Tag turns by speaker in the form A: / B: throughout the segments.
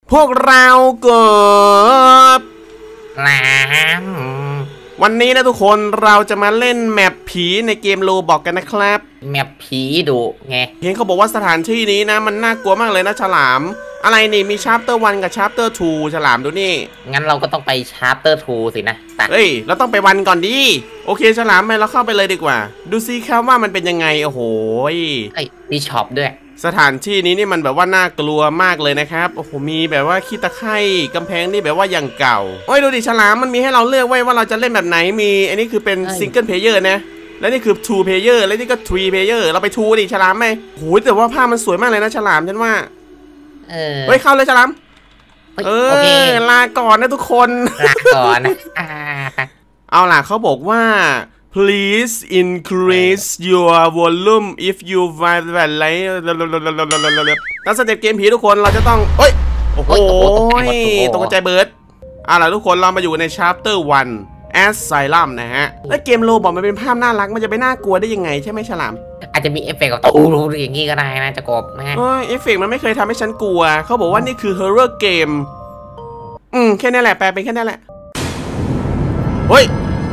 A: พวกเรากบ
B: แล้ว
A: วันนี้นะทุกคนเราจะมาเล่นแมปผีในเกมโลบอกกันนะครับ
B: แมปผีดุไง
A: เห็นเขาบอกว่าสถานที่นี้นะมันน่ากลัวมากเลยนะฉลามอะไรนี่มีชาร์ปเตอร์1กับชาร์ปเตอร์2ฉลามดูนี่
B: งั้นเราก็ต้องไปชาร์ปเตอร์2สินะ
A: เฮ้ยเราต้องไปวันก่อนดิโอเคฉลามเราเข้าไปเลยดีกว่าดูซิครับว่ามันเป็นยังไงโอ้โห
B: มีช็อปด้วย
A: สถานที่นี้นี่มันแบบว่าน่ากลัวมากเลยนะครับโอ้โหมีแบบว่าขี้ตะไคร่กำแพงนี่แบบว่าอย่างเก่าโอ้ยดูดิฉลามมันมีให้เราเลือกไว้ว่าเราจะเล่นแบบไหนมีอันนี้คือเป็นซิงเกิลเพลเยอร์นะแล้วนี่คือ2 player แล้วนี่ก็3 player เราไป2ดิฉลามไหมโหแต่ว่าภาพมันสวยมากเลยนะฉลามฉันว่าเฮ้ยเข้าเลยฉลามลาก่อนนะทุกคน
B: ลาก่อน
A: เอาล่ะเขาบอกว่าplease increase your volume if you find that light แล้วสเต็ปเกมผีทุกคนเราจะต้องโอ้โหตกใจเบิร์ดเอาล่ะทุกคนเรามาอยู่ใน chapter 1 Asylum นะฮะแล้วเกมโลบอกมันเป็นภาพน่ารักมันจะไปน่ากลัวได้ยังไงใช่ไหมฉลาม
B: อาจจะมีเอฟเฟกต์ตูอย่างงี้ก็ได้นะจะกบนะ
A: เอฟเฟกต์มันไม่เคยทำให้ฉันกลัวเขาบอกว่านี่คือ horror game แค่นี้แหละแปลเป็นแค่นี้แหละเฮ้ย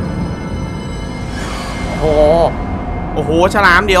B: โอ้
A: โหฉลามเดี๋ยว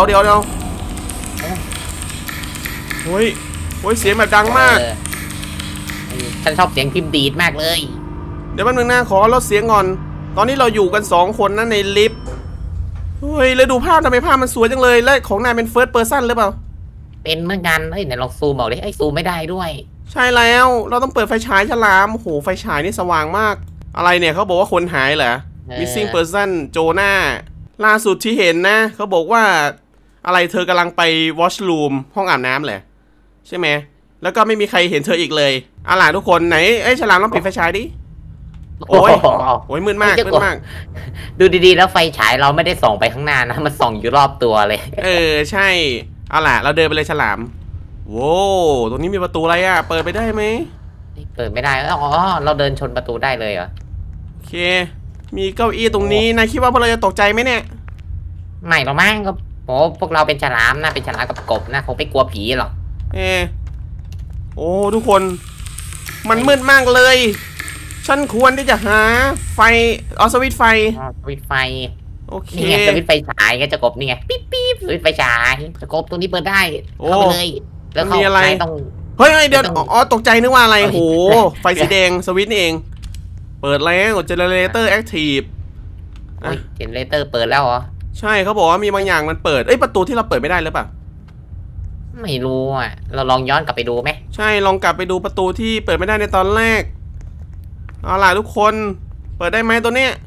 A: เฮ้ยเสียงแบบดังมาก
B: ฉันชอบเสียงพิมพ์ดีดมากเลย
A: เดี๋ยวแป๊บนึงนะขอลดเสียงก่อนตอนนี้เราอยู่กัน2คนนะในลิฟต์เฮ้ยแล้วดูภาพทำไมภาพมันสวยจังเลยและของนายเป็นเฟิร์สเพอร์ซันหรือเปล่า
B: เป็นเหมือนกันเฮ้ยไหนลองซูมบอกดิซูมไม่ได้ด้วย
A: ใช่แล้วเราต้องเปิดไฟฉายฉลามโอ้โหไฟฉายนี่สว่างมากอะไรเนี่ยเขาบอกว่าคนหายเหรอ missing person โจนาล่าสุดที่เห็นนะเขาบอกว่าอะไรเธอกำลังไป washroom ห้องอาบน้ำแหละใช่ไหมแล้วก็ไม่มีใครเห็นเธออีกเลยอะไรทุกคนไหนฉลามลองปิดไฟฉายดิโอ้ยมืดมาก
B: ดูดีๆแล้วไฟฉายเราไม่ได้ส่องไปข้างหน้านะมันส่องอยู่รอบตัวเลย
A: ใช่เอาล่ะเราเดินไปเลยฉลามโว้ตรงนี้มีประตูอะไรอ่ะเปิดไปได้ไหม
B: เปิดไม่ได้เราเดินชนประตูได้เลยเหรอ
A: โอเคมีเก้าอี้ตรงนี้นายคิดว่าพวกเราจะตกใจไหมเนี่ย
B: ไม่หรอกมั้งก็พวกเราเป็นฉลามนะเป็นฉลามกับกบนะคงไม่กลัวผีหรอก
A: โอ้ทุกคนมันมืดมากเลยฉันควรที่จะหาไฟสวิตช์ไฟโอเค
B: นี่ไงสวิตช์ไฟฉายก็จะกบนี่ไงปิ๊บสวิตช์ไฟฉายจะกบตัวนี้เปิดได้เข้าไปเลยแล้ว
A: มีอะไรต้องเฮ้ยเดี๋ยวตกใจนึกว่าอะไรโหไฟสีแดงสวิตช์นี่เองเปิดแล้วเจเนเรเตอร์แอคทีฟ
B: เจเนเรเตอร์เปิดแล้วเหรอ
A: ใช่เขาบอกว่ามีบางอย่างมันเปิดประตูที่เราเปิดไม่ได้หรือเปล่า
B: ไม่รู้อ่ะเราลองย้อนกลับไปดูไหม
A: ใช่ลองกลับไปดูประตูที่เปิดไม่ได้ในตอนแรกเอาล่ะทุกคนเปิดได้ไหมตัวเนี้ย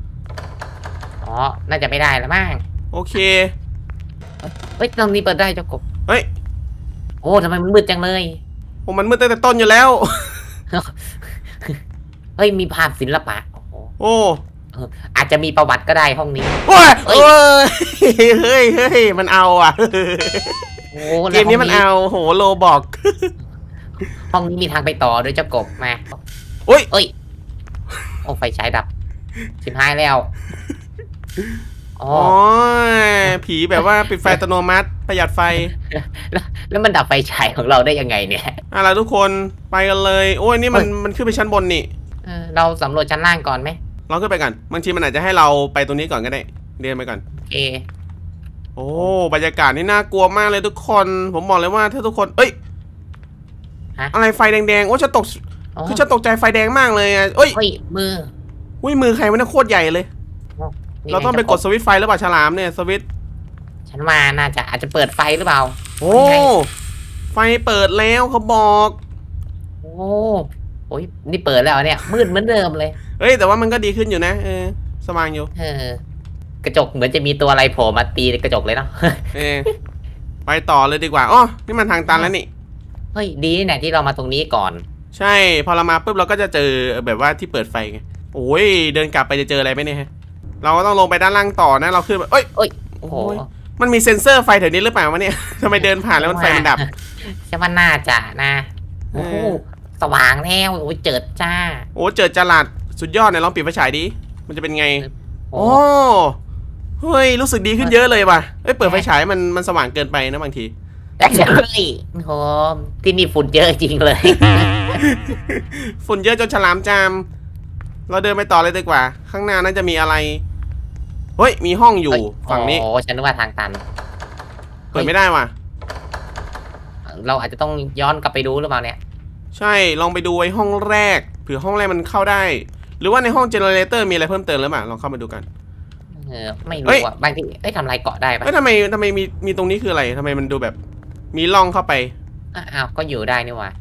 B: น่าจะไม่ได้แล้วมั้ง
A: โอเค
B: เฮ้ยตรงนี้เปิดได้เจ้ากบ
A: เฮ้ย
B: โอ้ทำไมมันมืดจังเลย
A: มันมืดตั้งแต่ต้นอยู่แล้ว
B: เฮ้ยมีภาพศิลปะ
A: โอ้
B: อาจจะมีประวัติก็ได้ห้องนี้
A: เฮ้ยมันเอาอ่ะเกมนี้มันเอาโหโลบอก
B: ห้องนี้มีทางไปต่อด้วยเจ้ากบมา
A: โอ้
B: ไฟฉายดับชิบหายแล้ว
A: ผีแบบว่าปิดไฟอัตโนมัติประหยัดไฟ
B: แล้วมันดับไฟฉายของเราได้ยังไงเนี่ย
A: อะไรทุกคนไปกันเลยโอ้ยนี่มันขึ้นไปชั้นบนนี่
B: เราสำรวจชั้นล่างก่อนไหม
A: เราขึ้นไปกันบางทีมันอาจจะให้เราไปตรงนี้ก่อนก็ได้เดินไปก่อนโอ้บรรยากาศนี่น่ากลัวมากเลยทุกคนผมบอกเลยว่าถ้าทุกคนอะไรไฟแดงๆโอ้ฉันตกคือฉันตกใจไฟแดงมากเลยมือใครมันน่าโคตรใหญ่เลยเราต้องไปกดสวิตช์ไฟหรือเปล่าฉลามเนี่ยสวิตช์
B: ฉันว่าน่าจะอาจจะเปิดไฟหรือเปล่า
A: ไฟเปิดแล้วเขาบอก
B: โอ้ยนี่เปิดแล้วเนี่ยมืดเหมือนเดิมเลย
A: แต่ว่ามันก็ดีขึ้นอยู่นะสว่างอยู่
B: กระจกเหมือนจะมีตัวอะไรโผล่มาตีกระจกเลยเนาะ
A: ไปต่อเลยดีกว่านี่มันทางตันแล้วนี่
B: เฮ้ยดีเนี่ยที่เรามาตรงนี้ก่อน
A: ใช่พอเรามาปุ๊บเราก็จะเจอแบบว่าที่เปิดไฟไงโอ้ยเดินกลับไปจะเจออะไรไหมเนี่ยเราก็ต้องลงไปด้านล่างต่อนะเราขึ้นโอ้โหมันมีเซ็นเซอร์ไฟแถวนี้หรือเปล่าวะเนี่ยทำไมเดินผ่านแล้วมันไฟมันดับ
B: ใช่ว่าน่าจะนะโอ้สว่างแล้วโอ้ยเจิดจ้า
A: เจิดจรัสสุดยอดเนี่ยลองปิดไฟฉายดิมันจะเป็นไงเฮ้ยรู้สึกดีขึ้นเยอะเลยว่ะเปิดไฟฉายมันสว่างเกินไปนะบางที
B: แต่เฮ้ยโหที่นี่ฝุ่นเยอะจริงเลย
A: ฝุ่นเยอะจนฉลามจามเราเดินไปต่อเลยดีกว่า ข้างหน้าน่าจะมีอะไรเฮ้ยมีห้องอยู่ฝั่งนี้
B: โอ้ฉันนึกว่าทางตัน
A: เปิดไม่ได้ว่ะ
B: เราอาจจะต้องย้อนกลับไปดูหรือเปล่าเนี่ย
A: ใช่ลองไปดูไอ้ห้องแรกเผื่อห้องแรกมันเข้าได้ หรือว่าในห้องเจเนเรเตอร์มีอะไรเพิ่มเติมหรือเปล่าลองเข้ามาดูกัน
B: ไม่รู้อ่ะบางทีทำลายเกาะได้ปะ
A: ทำไมมีตรงนี้คืออะไรทำไมมันดูแบบมีร่องเข้าไป
B: อ้าวก็อยู่ได้นี่หว่า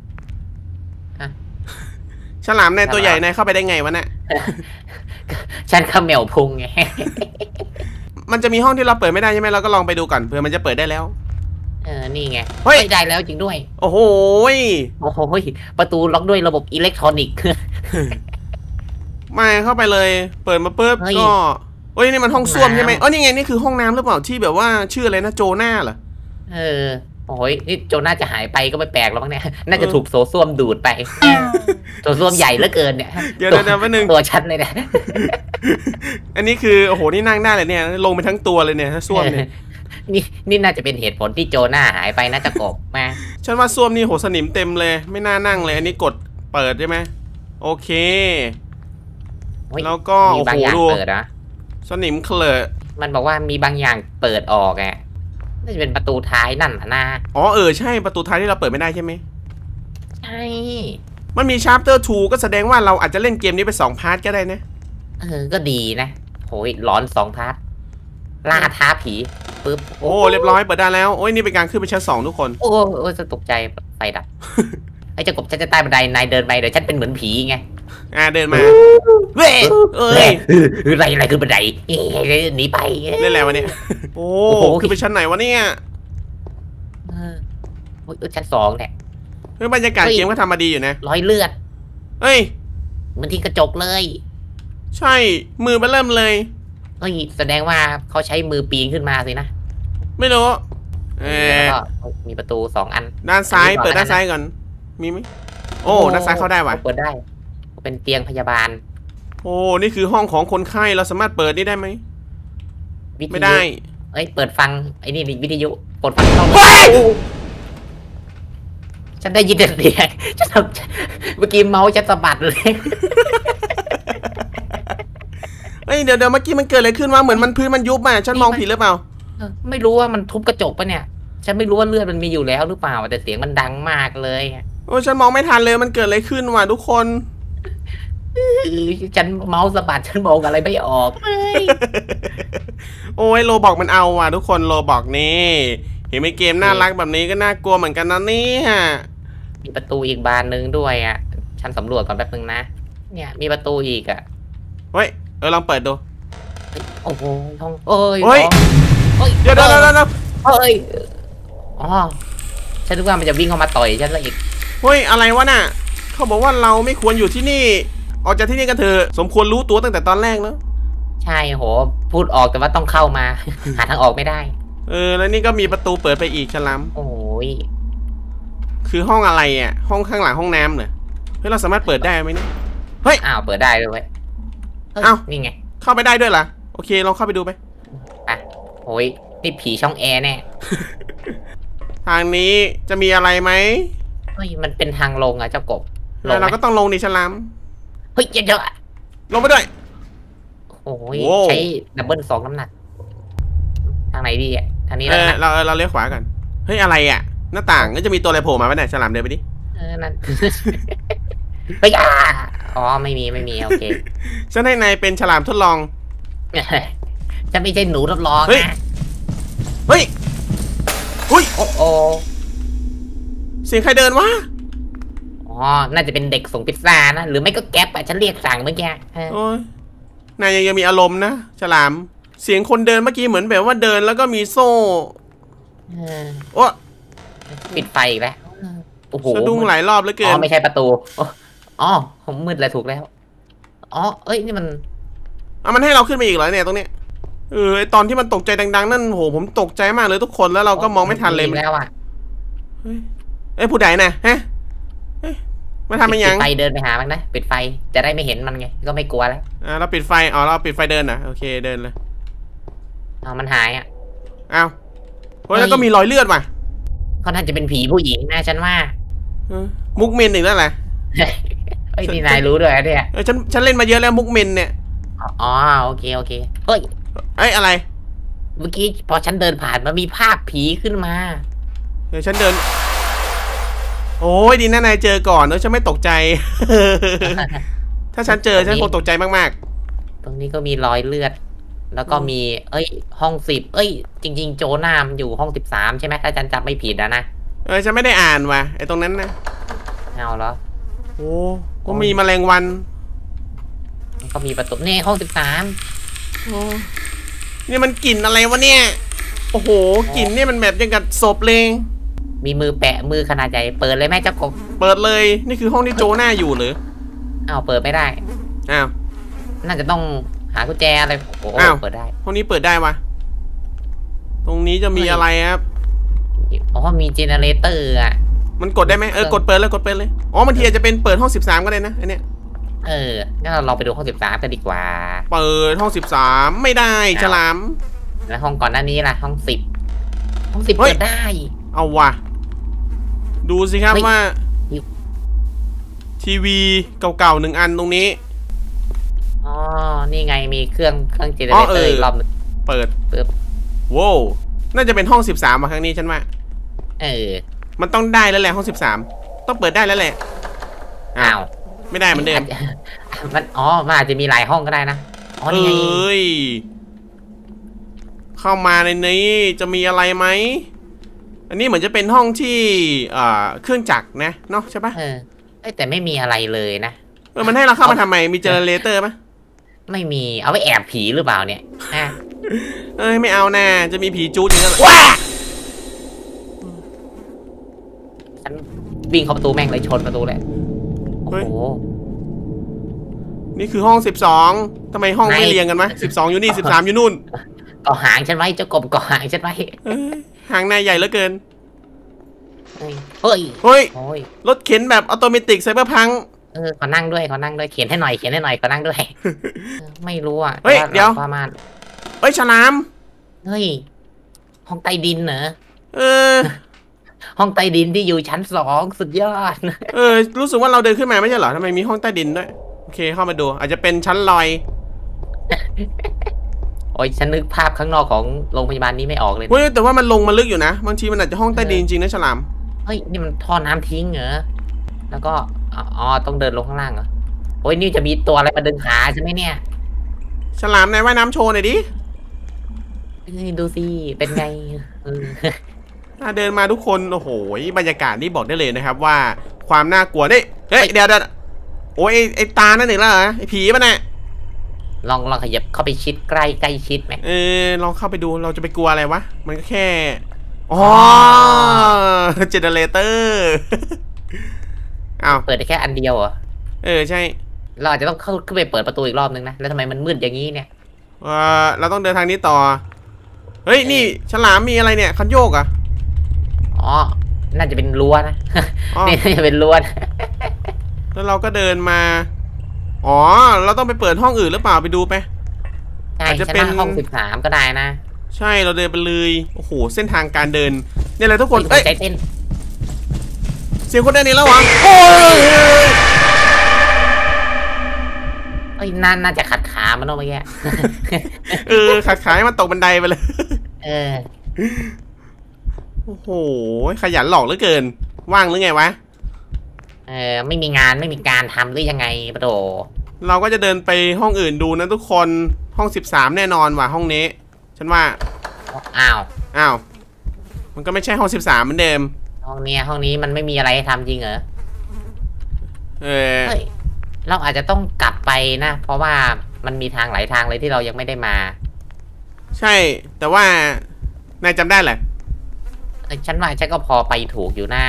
A: ฉลามในตัวใหญ่ในเข้าไปได้ไงวะเนี่ย
B: ฉันเขมวพุงไง
A: มันจะมีห้องที่เราเปิดไม่ได้ใช่ไหมเราก็ลองไปดูก่อนเผื่อมันจะเปิดได้แล้ว
B: นี่ไง
A: เฮ้ย
B: ได้แล้วจริงด้วย
A: โอ้โห
B: โอ้โหประตูล็อกด้วยระบบอิเล็กทรอนิกส์
A: มาเข้าไปเลย เปิดมาปุ๊บ
B: เฮ้ย
A: ก็เอ้ยนี่มันห้องส้วม
B: น้ำ
A: ใช่ไหมอ๋อนี่ไงนี่คือห้องน้ำหรือเปล่าที่แบบว่าชื่ออะไรนะโจนาเหรอ
B: โอ้ยนี่โจน่าจะหายไปก็ไม่แปลกแล้วมั้งเนี่ย น่าจะถูกโซส้วมดูดไป โซส้วมใหญ่เหลือเกินเนี่ย
A: เดี๋ยวแป๊บนึง
B: ตัวชัดเลยเนี่ย
A: อันนี้คือโอ้โหนี่นั่งได้เลยเนี่ยลงไปทั้งตัวเลยเนี่ยถ้าส้วมเนี่ย
B: นี่น่าจะเป็นเหตุผลที่โจน่าหายไปน่าจะกบมา
A: ฉันว่าส้วมนี่โหสนิมเต็มเลยไม่น่านั่งเลยอันนี้กดเปิดใช่ไหมโอเค
B: เฮ้ย
A: แล้วก็
B: มี
A: โอ้
B: บาง
A: โห
B: อย่าง
A: ดู
B: เปิดนะ
A: สนิมเคลอะ
B: มันบอกว่ามีบางอย่างเปิดออกอ่ะน่าจะเป็นประตูท้ายนั่นนะ
A: อ๋อใช่ประตูท้ายที่เราเปิดไม่ได้ใช่ไหม
B: ใช่
A: มันมี chapter 2ก็แสดงว่าเราอาจจะเล่นเกมนี้ไป2 พาร์ทก็ได้นะ
B: ก็ดีนะโหยหลอน2 พาร์ทล่าท้าผีปึ๊บ
A: โอ้เรียบร้อยเปิดได้แล้วโอ้ยนี่เป็นการขึ้นไปชั้น2ทุกคน
B: โอ้จะตกใจไฟดับ ไอ้เจ้ากบฉันจะใต้บันไดนายเดินไปเดี๋ยวฉันเป็นเหมือนผีไง
A: เดินมาเว้ย
B: อะไรคือบันไดหนีไป
A: เล่นแล้ววะเนี่ยโอ้คือไปชั้นไหนวะเนี่ย
B: ชั้น2เนี่ย
A: บรรยากาศเกมก็ทำมาดีอยู่นะ
B: รอยเลือด
A: เฮ้ย
B: เหมือนที่กระจกเลย
A: ใช่มือมาเริ่มเลย
B: เฮ้ยแสดงว่าเขาใช้มือปีนขึ้นมาสินะ
A: ไม่รู้
B: แล้วก็มีประตู2 อัน
A: ด้านซ้ายเปิดด้านซ้ายก่อนมีไหมโอ้ด้านซ้ายเข้าได้ว่ะ
B: เปิดได้เป็นเตียงพยาบาล
A: โอ้นี่คือห้องของคนไข้เราสามารถเปิดนี่ได้ไหมไม่ได้
B: เอ้ยเปิดฟังไอ้นี่วิทยุกดฟังเข้าฉันได้ยินเสียงฉันเมื่อกี้เมาส์ฉันสะบัดเลย
A: เฮ้ยเดี๋ยวเมื่อกี้มันเกิดอะไรขึ้นวะเหมือนมันพื้นมันยุบมาฉันมองผิดหรือเปล่า
B: ไม่รู้ว่ามันทุบกระจกปะเนี่ยฉันไม่รู้ว่าเลือดมันมีอยู่แล้วหรือเปล่าแต่เสียงมันดังมากเลย
A: โอ้ฉันมองไม่ทันเลยมันเกิดอะไรขึ้นวะทุกคน
B: ฉันเมาส์สะบัดฉันมองอะไรไม่ออกเลย
A: โอ้ยโลบอกมันเอาว่ะทุกคนโลบอกนี่เห็นไหมเกมน่ารักแบบนี้ก็น่ากลัวเหมือนกันนะเนี่ย
B: มีประตูอีกบานนึงด้วยอ่ะฉันสำรวจก่อนแป๊บนึงนะเนี่ยมีประตูอีกอ่ะ
A: เฮ้ยลองเปิดดู
B: โอ้โหห้องเอ้ย
A: เฮ้ยเดี๋ยว
B: เฮ้ยอ๋อฉันนึกว่ามันจะวิ่งเข้ามาต่อยฉันซะอีก
A: เฮ้ยอะไรวะน่ะเขาบอกว่าเราไม่ควรอยู่ที่นี่ออกจากที่นี่กันเถอะสมควรรู้ตัวตั้งแต่ตอนแรกเนอะ
B: ใช่โหพูดออกแต่ว่าต้องเข้ามา หาทางออกไม่ได้
A: แล้วนี่ก็มีประตูเปิดไปอีกฉลาม
B: โอ้ย
A: คือห้องอะไรอ่ะห้องข้างหลังห้องน้ำเหรอเฮ้ยเราสามารถเปิดได้ไหมเนี่ยเฮ้ย
B: อ้าวเปิดได้ด้วยเว้ย
A: อ้าว
B: นี่ไง
A: เข้าไปได้ด้วยเหรอโอเคลองเข้าไปดูไป
B: อ่ะโอ้ยนี่ผีช่องแอร์แน่
A: ทางนี้จะมีอะไรไหม
B: เฮ้ยมันเป็นทางลงอะเจ้ากบลง
A: เราก็ต้องลงดิฉลาม
B: เฮ้ยเยอะ
A: ลงไปด้วย
B: โอ้ยใช้ดับเบิล2 น้ำหนักทางไหนดีอ่ะทางนี้แล้วนะ
A: เราเลี้ยวขวากันเฮ้ยอะไรอ่ะหน้าต่างก็จะมีตัวอะไรโผล่มาไหมเนี่ยฉลามเดินไปดิ
B: นั่น เฮ้ยอ๋อไม่มีโอเค
A: ฉันให้นายเป็นฉลามทดลอง
B: จะไม่ใช่หนูทดลอง
A: เฮ้ย
B: นะ
A: เฮ้ย
B: โอ้
A: เสียงใครเดินวะ
B: อ๋อน่าจะเป็นเด็กส่งพิซซ่านะหรือไม่ก็แก๊ปอะฉันเรียกสั่งเมื่อกี้
A: โอ้ยนายยังมีอารมณ์นะฉลามเสียงคนเดินเมื่อกี้เหมือนแบบว่าเดินแล้วก็มีโซ่โอ้
B: ปิดไฟอีกแล้วโอ้โห
A: สะดุ้งหลายรอบเหลือเกิ
B: อ๋
A: น
B: อไม่ใช่ประตูอ๋อผมมืดแล้วถูกแล้วอ๋อเอ้ยนี่มัน
A: มันให้เราขึ้นมาอีกเหรอเนี่ยตรงเนี้ยไอตอนที่มันตกใจดังๆนั่นโหผมตกใจมากเลยทุกคนแล้วเราก็มองไม่ทันเลย
B: แล้วอ่ะ
A: ผู้ใดนะฮะมาทำเป็นยัง
B: ปิดไฟเดินไปหามันนะปิดไฟจะได้ไม่เห็นมันไงก็ไม่กลัวแล้ว
A: เราปิดไฟเราปิดไฟเดินนะโอเคเดินเลย
B: มันหายอ่ะ
A: อ้าวแล้วก็มีรอยเลือดว่ะ
B: เขาน่าจะเป็นผีผู้หญิงนะฉันว่า
A: เออมุกเมนอีกแล้วแหละ
B: เฮ้ยนี่นายรู้ด้วยเนี่ย
A: ฉันเล่นมาเยอะแล้วมุกเมนเนี่ย
B: อ๋อโอเคโอเคเฮ้ย
A: เอ้ยอะไร
B: เมื่อกี้พอฉันเดินผ่านมันมีภาพผีขึ้นมา
A: เดี๋ยวฉันเดิน โอ้ยดีนะนายเจอก่อนฉันไม่ตกใจ ถ้าฉันเจอฉันคงตกใจมาก
B: ตรงนี้ก็มีรอยเลือด แล้วก็มี เอ้ย ห้อง10เอ้ย จริงๆ โจนามันอยู่ห้อง13ใช่ไหมถ้าฉันจำไม่ผิดนะ
A: ฉันไม่ได้อ่านว่ะไอ้ตรงนั้นนะ
B: เอาเหรอ
A: โอ้ก็มีแมลงวัน
B: มันก็มีประตูนี่ห้อง
A: โอ้นี่มันกลิ่นอะไรวะเนี่ย โอ้โหกลิ่นเนี่ยมันแบบยังกับศพเลย
B: 13มีมือแปะมือขนาดใหญ่เปิดเลยแม่เจ้ากบ
A: เปิดเลย นี่คือห้องที่โจน่าอยู่หรือ
B: อ้าวเปิดไม่ได้
A: อ้าว
B: น่าจะต้องหากุญแจอะไรโอ้
A: อ้าว
B: เปิดได้
A: ห้องนี้เปิดได้วะตรงนี้จะมีอะไรครับ
B: อ๋อมีเจเนเรเตอร์อ่ะ
A: มันกดได้ไหมกดเปิดเลยกดเปิดเลยอ๋อบางทีอาจจะเป็นเปิดห้อง13ก็ได้นะไอเนี้ย
B: งั้นเราลองไปดูห้อง13กันดีกว่า
A: เปิดห้อง13ไม่ได้ฉลาม
B: แล้วห้องก่อนหน้านี้ล่ะห้อง10ห้อง10
A: เฮ้ย
B: เปิดได้
A: เอาว่ะดูสิครับ
B: เฮ้ย
A: ว่า
B: นี่
A: ทีวีเก่าๆ1 อันตรงนี้
B: อ๋อนี่ไงมีเครื่องเจเน
A: อ๋
B: เร
A: อ
B: เตอร์อีกรอบหนึง
A: เปิด
B: ปึ๊บ
A: โว้วน่าจะเป็นห้อง13มาครั้งนี้ฉันว่า
B: เออ
A: มันต้องได้แล้วแหละห้อง13ต้องเปิดได้แล้วแหละ
B: อ้าว
A: ไม่ได้เหมือนเดิม
B: มันอาจจะมีหลายห้องก็ได้นะอ๋อนี่ไง
A: เอ้ยเข้ามาในนี้จะมีอะไรไหมอันนี้เหมือนจะเป็นห้องที่เครื่องจักรนะเนาะใช่ปะ
B: แต่ไม่มีอะไรเลยนะ
A: มันให้เราเข้ามาทำไมมีเจเนเรเตอร์ปะ
B: ไม่มีเอาไว้แอบผีหรือเปล่าเนี่ยฮะ
A: ไม่เอานะจะมีผีจู๊ดอย่างนั้นเหรอ
B: ว้าฉันวิ่งเข้าประตูแม่งเลยชนประตูเลยโอ้โห
A: นี่คือห้อง12ทำไมห้องไม่เรียงกันมะ12อยู่นี่13อยู่นู่น
B: เกาะหางฉันไว้เจ้ากบเกาะหางฉันไว้
A: หางนายใหญ่เหลือเกิน
B: เฮ้ย
A: เฮ้ย
B: โอ้ย
A: รถเข็นแบบออโตเมติกไซเบอร์พัง
B: ขอนั่งด้วยเขียนให้หน่อยขอนั่งด้วยไม่รู้อ่ะ
A: เฮ้ยเดี๋ยว
B: ประมาณ
A: เฮ้ยฉลาม
B: เฮ้ยห้องใต้ดินเหรอ
A: เออ
B: ห้องใต้ดินที่อยู่ชั้น2สุดยอด
A: รู้สึกว่าเราเดินขึ้นมาไม่ใช่เหรอทำไมมีห้องใต้ดินด้วยโอเคเข้ามาดูอาจจะเป็นชั้นลอย
B: โอ้ยฉันนึกภาพข้างนอกของโรงพยาบาลนี้ไม่ออกเลย
A: เฮ้ยแต่ว่ามันลงมาลึกอยู่นะบางทีมันอาจจะห้องใต้ดินจริงนะฉลาม
B: เฮ้ยนี่มันท่อน้ำทิ้งเหรอแล้วก็ต้องเดินลงข้างล่างเหรอโอ้ยนี่จะมีตัวอะไรมาดึงขาใช่ไหมเนี่ย
A: ฉลามนายว่ายน้ำโชว์หน่อยดิ
B: ดูสิเป็นไง
A: เดินมาทุกคนโอ้โหบรรยากาศนี่บอกได้เลยนะครับว่าความน่ากลัวนี่เฮ้ยเดี๋ยวโอ้ยไอ้ตานั่นหนึ่งแล้วเหรอไอ้ผีมันน่ะ
B: ลองขยับเข้าไปชิดใกล้ชิดไหม
A: ลองเข้าไปดูเราจะไปกลัวอะไรวะมันก็แค่อ๋อเจเนเรเตอร์อ้าว
B: เปิดได้แค่อันเดียวเหรอ
A: ใช่
B: เราอาจจะต้องขึ้นไปเปิดประตูอีกรอบนึงนะแล้วทำไมมันมืดอย่างนี้เนี่ย
A: เราต้องเดินทางนี้ต่อเฮ้ยนี่ฉลามมีอะไรเนี่ยคันโยกอ่ะ
B: น่าจะเป็นรั้วนะ
A: อ๋อ
B: นี่น่าจะเป็นรั้วนะ
A: แล้วเราก็เดินมาเราต้องไปเปิดห้องอื่นหรือเปล่าไปดูไป
B: ใช่
A: อาจจะ
B: ฉัน
A: เป็น
B: ว่าห้อง13ก็ได้นะ
A: ใช่เราเดินไปเลยโอ้โหเส้นทางการเดินเนี่ยเลยทุกคน
B: ใจเต้น
A: เสียงคนเดินนี่แล้ววะโอ้ย
B: น่าจะขัดขามันเนอะเมื่อกี้
A: ขาดขายมันตกบันไดไปเลย โอ้โหขยันหลอกเหลือเกินว่างหรือไงวะ
B: ไม่มีงานไม่มีการทำหรือยังไงปะโถ
A: เราก็จะเดินไปห้องอื่นดูนะทุกคนห้อง13แน่นอนว่ะห้องนี้ฉันว่า
B: อ้าว
A: มันก็ไม่ใช่ห้อง13เหมือนเดิม
B: ห้องนี้มันไม่มีอะไรให้ทำจริงเหรอเฮ้ยเราอาจจะต้องกลับไปนะเพราะว่ามันมีทางหลายทางเลยที่เรายังไม่ได้มา
A: ใช่แต่ว่านายจำได้แหละ
B: ฉันว่าฉันก็พอไปถูกอยู่นะ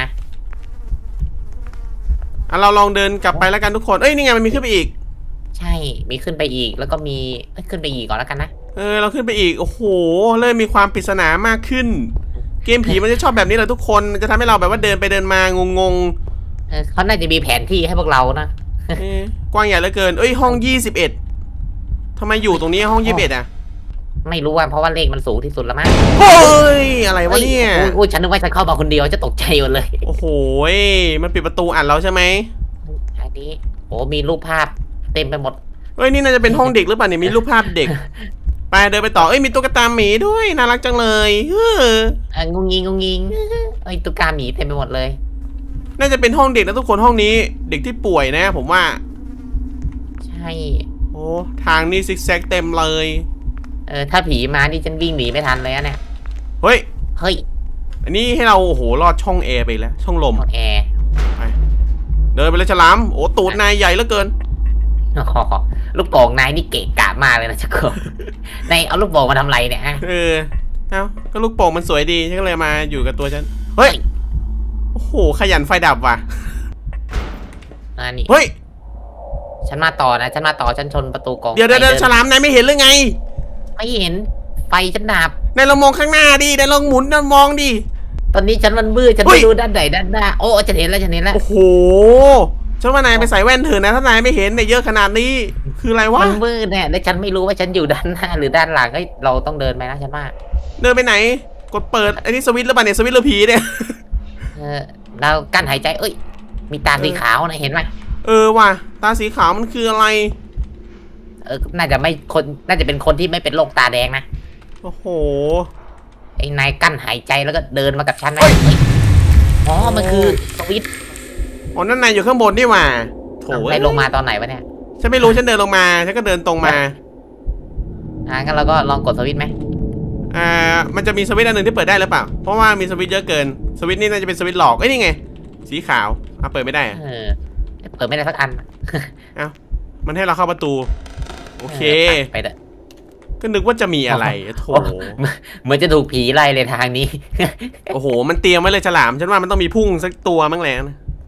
A: เราลองเดินกลับไปแล้วกันทุกคนนี่ไงมันมีขึ้นไปอีก
B: ใช่มีขึ้นไปอีกแล้วก็มีขึ้นไปอีกก่อนแล้วกันนะ
A: เราขึ้นไปอีกโอ้โหเริ่มมีความปริศนามากขึ้น เกมผีมันจะชอบแบบนี้แหละทุกคนมันจะทำให้เราแบบว่าเดินไปเดินมางง
B: เขาน่าจะมีแผนที่ให้พวกเรานะ
A: กว้างใหญ่เหลือเกินห้อง21ทำไมอยู่ตรงนี้ห้อง21อ่ะ
B: ไม่รู้ว่าเพราะว่าเลขมันสูงที่สุดแล้วมั้ง
A: เฮ้ยอะไรวะเนี่ย
B: โอ้ยฉันนึกว่าฉันเข้ามาคนเดียวจะตกใจหมดเลย
A: โอ้โหมันปิดประตูอัดเราใช่ไหม
B: อันนี้โอ้มีรูปภาพเต็มไปหมด
A: เฮ้ยนี่น่าจะเป็นห้องเด็กหรือเปล่าเนี่ยมีรูปภาพเด็ก ไปเดินไปต่อเอ้ยมีตุ๊กตาหมีด้วยน่ารักจังเลย
B: งงงิงไอ้ตุ๊กตาหมีเต็มไปหมดเลย
A: น่าจะเป็นห้องเด็กนะทุกคนห้องนี้เด็กที่ป่วยนะผมว่า
B: ใช่
A: โอ้ทางนี้ซิกแซกเต็มเลย
B: ถ้าผีมานี่ฉันวิ่งหนีไม่ทันเลยเนี่ย
A: เฮ้ย
B: เฮ้ย
A: อันนี้ให้เราโอ้โหลอดช่องแอร์ไปแล้วช่องลม
B: แอร์
A: ไปเดินไปเลยฉลามโอ้ตูดนายใหญ่เหลือเกิน
B: ลูกโป่งนายนี่เกะกะมากเลยนะจักรนายเอาลูกโป่งมาทำไรเนี่ย
A: เอ้าก็ลูกโป่งมันสวยดีฉันก็เลยมาอยู่กับตัวฉันเฮ้ยโอ้โหขยันไฟดับว่ะ
B: นี่
A: เฮ้ย
B: ฉันมาต่อนะฉันมาต่อฉันชนประตูกอง
A: เดี๋ยวฉลามนายไม่เห็นหรือไง
B: ไม่เห็นไฟฉันดับ
A: นายลองมองข้างหน้าดินายลองหมุนมองดิ
B: ตอนนี้ฉันมันมืดฉันไม่รู้ด้านไหนด้านหน้าโอ้ฉันเห็นแล้ว
A: โอ้โหฉันว่านายไปใส่แว่นเถอะนะถ้านายไม่เห็นเนี่ยเยอะขนาดนี้คืออะไรวะ
B: มันมืดเนี่ยและฉันไม่รู้ว่าฉันอยู่ด้านหน้าหรือด้านหลังเราต้องเดินไปนะฉันว่า
A: เดินไปไหนกดเปิดอันนี้สวิตช์หรือเปล่าเนี่ยสวิตช์หรือผีเนี่ย
B: เรากั้นหายใจมีตาสีขาวนะเห็นไหม
A: ว่ะตาสีขาวมันคืออะไร
B: น่าจะเป็นคนที่ไม่เป็นโรคตาแดงนะ
A: โอ้โห
B: ไอ้นายกั้นหายใจแล้วก็เดินมากับฉันนะอ๋อมันคือสวิตช์
A: อ๋อนั่นนายอยู่ข้างบนนี่หว่า
B: โถนายลงมาตอนไหนวะเนี่ย
A: ฉันไม่รู้ฉันเดินลงมาฉันก็เดินตรงมา
B: งั้นเราก็ลองกดสวิตช์ไหม
A: มันจะมีสวิตช์อันหนึ่งที่เปิดได้หรือเปล่าเพราะว่ามีสวิตช์เยอะเกินสวิตช์นี่น่าจะเป็นสวิตช์หลอกนี่ไงสีขาวเปิดไม่ได้
B: เปิดไม่ได้สักอัน
A: เอ้ามันให้เราเข้าประตูโอเค
B: ไปเถอะ
A: ก็นึกว่าจะมีอะไรโถ
B: เหมือนจะถูกผีไล่เลยทางนี้
A: โอ้โหมันเตรียมไว้เลยฉลามฉันว่ามันต้องมีพุ่งสักตัวมั้งแหละ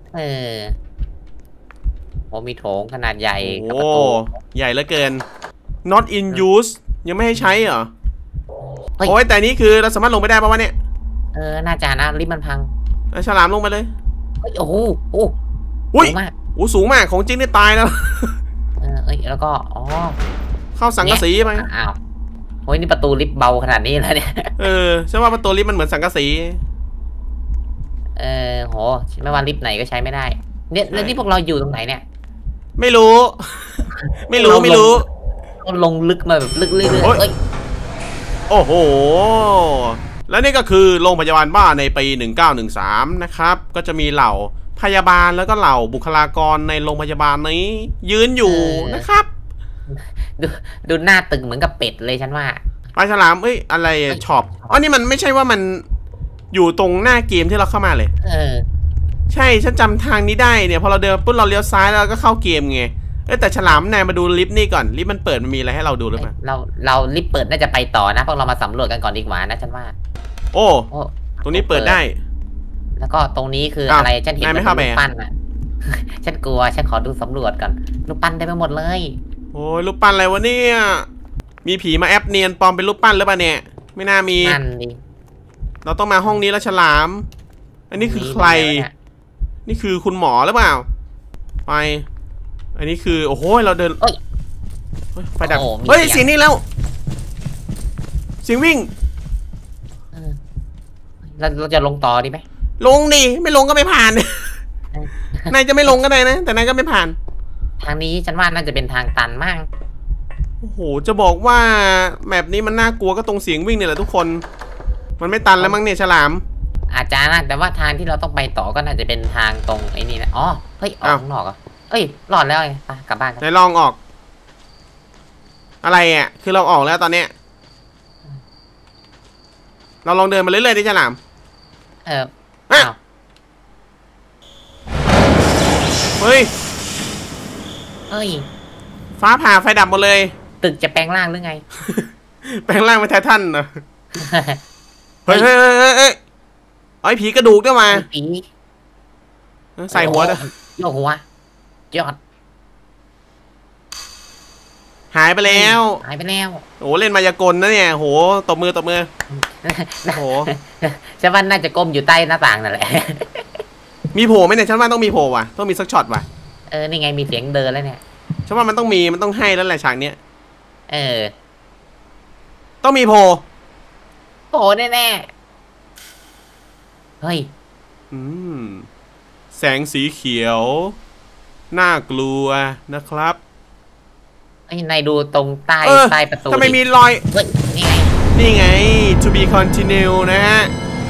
B: โอ้มีโถงขนาดใหญ่
A: โอ้ใหญ่เหลือเกิน not in use ยังไม่ให้ใช้เหรอโอ้ยแต่นี้คือเราสามารถลงไปได้ป่าวะเนี่ย
B: น่าจะนะลิฟต์มันพัง
A: ฉลามลงไปเลย
B: โอ้โห
A: สูงมากสูงมากของจริงนี่ตายแล้ว
B: แล้วก็
A: เข้าสังกะสีไป
B: อ้าวโอ้ยนี่ประตูลิฟต์เบาขนาดนี้แล้วเนี่ย
A: ใช่ว่าประตูลิฟต์มันเหมือนสังกะสี
B: โหไม่ว่าลิฟต์ไหนก็ใช้ไม่ได้เนี่ยแล้วนี่พวกเราอยู่ตรงไหนเนี่ย
A: ไม่รู้
B: ลงลึกมาแบบลึกเลย
A: โอ้โหแล้วนี่ก็คือโรงพยาบาลบ้าในปี1913นะครับก็จะมีเหล่าพยาบาลแล้วก็เหล่าบุคลากรในโรงพยาบาลนี้ยืนอยู่นะครับ
B: ดูหน้าตึงเหมือนกับเป็ดเลยฉันว่า
A: ปลาฉลามอะไรช็อปนี่มันไม่ใช่ว่ามันอยู่ตรงหน้าเกมที่เราเข้ามาเลยใช่ฉันจำทางนี้ได้เนี่ยพอเราเดินปุ๊บเราเลี้ยวซ้ายแล้วก็เข้าเกมไงแต่ฉลามนายมาดูลิฟต์นี่ก่อนลิฟต์มันเปิดมันมีอะไรให้เราดูหรือเปล่า
B: เราลิฟต์เปิดน่าจะไปต่อนะพวกเรามาสำรวจกันก่อนดีกว่านะฉันว่า
A: โอ้ตรงนี้เปิดได้
B: แล้วก็ตรงนี้คืออะไรฉันเห็นเป็นรูปปั้นอ่ะฉันกลัวฉันขอดูสำรวจก่อนรูปปั้นได้ไปหมดเลย
A: โอ้ยรูปปั้นอะไรวะเนี่ยมีผีมาแอปเนียนปลอมเป็นรูปปั้นหรือเปล่าเนี่ยไม่น่ามี
B: นั่นดิ
A: เราต้องมาห้องนี้แล้วฉลามอันนี้คือใครนี่คือคุณหมอหรือเปล่าไปอันนี้คือโอ้โหเราเดินไฟดับเสียงนี่แล้วเสียงวิ่ง
B: เราจะลงต่อดีไหม
A: ลงดิไม่ลงก็ไม่ผ่านนายจะไม่ลงก็ได้นะแต่นายก็ไม่ผ่าน
B: ทางนี้ฉันว่าน่าจะเป็นทางตันมาก
A: โอ้โหจะบอกว่าแมปนี้มันน่ากลัวก็ตรงเสียงวิ่งเนี่ยแหละทุกคนมันไม่ตันแล้วมั้งเนี่ยฉลาม
B: อาจจะนะแต่ว่าทางที่เราต้องไปต่อก็น่าจะเป็นทางตรงไอ้นี่นะเฮ้ยออกข้างนอกอ่ะหลอดแล้วไงกลับบ้าน
A: นายลองออกอะไรอ่ะคือเราออกแล้วตอนเนี้ยเราลองเดินมาเรื่อยๆดิฉลามเฮ้ยฟ้าผ่าไฟดับหมดเลย
B: ตึกจะแปลงร่างหรือไง
A: แปลงร่างเป็นไททันเหรอเฮ้ยไอ้ผีกระดูกด้วยมา
B: ผี
A: ใส่หัวด้วย
B: โยกหัวยอด
A: หายไปแล้วโอ้เล่นมายากลนะเนี่ยโหตบมือโห
B: ฉันว่าน่าจะก้มอยู่ใต้หน้าต่างนั่นแหละ
A: มีโผล่ไหมเนี่ยฉันว่าต้องมีโผล่ว่ะต้องมีสักช็อตว่ะ
B: นี่ไงมีเสียงเดินแล้วเนี่ย
A: ฉันว่ามันต้องให้แล้วแหละฉากเนี้ยต้องมีโผล่
B: โอ้แน่ๆเฮ้ย
A: อืมแสงสีเขียวน่ากลัวนะครับ
B: ไอ้นายดูตรงใต้ประตู
A: ทำไมมีรอย
B: เฮ้ยนี่ไง
A: นี่ไง to be continue นะฮะ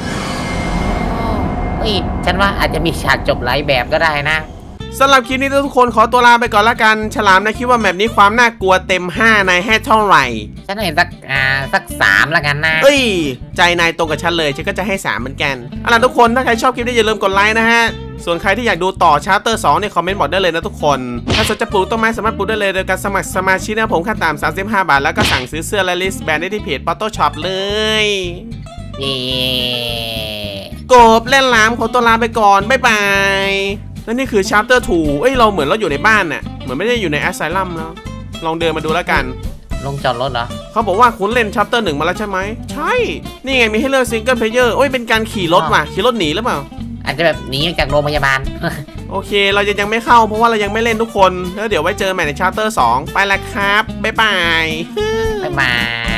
B: เฮ้ยฉันว่าอาจจะมีฉากจบหลายแบบก็ได้นะ
A: สำหรับคลิปนี้ทุกคนขอตัวลาไปก่อนละกันฉลามนะคิดว่าแบบนี้ความน่ากลัวเต็ม5นายให้เท่าไหร่
B: ฉันให้สัก3แล้วกันนะ
A: เอ้ยใจนายตรงกับฉันเลยฉันก็จะให้3เหมือนกันเอาล่ะทุกคนถ้าใครชอบคลิปนี้อย่าลืมกดไลค์นะฮะส่วนใครที่อยากดูต่อชาร์เตอร์2เนี่ยคอมเมนต์บอกได้เลยนะทุกคนถ้าสนใจปลูกต้นไม้สามารถปลูกได้เลยโดยการสมัครสมาชิกนะผมขั้นต่ำ35 บาทแล้วก็สั่งซื้อเสื้อและลิสต์แบรนด์ได้ที่เพจ Photo Shop เลย
B: เย่
A: กบเล่นล้ามขอตัวลาไปก่อนบ๊ายบายและนี่คือ Chapter 2เอ้ยเราเหมือนเราอยู่ในบ้านน่ะเหมือนไม่ได้อยู่ใน Asylum แล้วลองเดินมาดูแล้วกัน
B: ลงจอดรถเหรอ
A: เขาบอกว่าคุณเล่น Chapter 1มาแล้วใช่ไหมใช่นี่ไงมีให้เลือก Single Player โอ้ยเป็นการขี่รถว่ะขี่รถหนีหรือเปล่า
B: อาจจะแบบหนีจากโรงพยาบาล
A: โอเคเรายังไม่เข้าเพราะว่าเรายังไม่เล่นทุกคนแล้วเดี๋ยวไว้เจอใหม่ใน Chapter 2ไปละครับบ๊ายบาย
B: บ๊ายบาย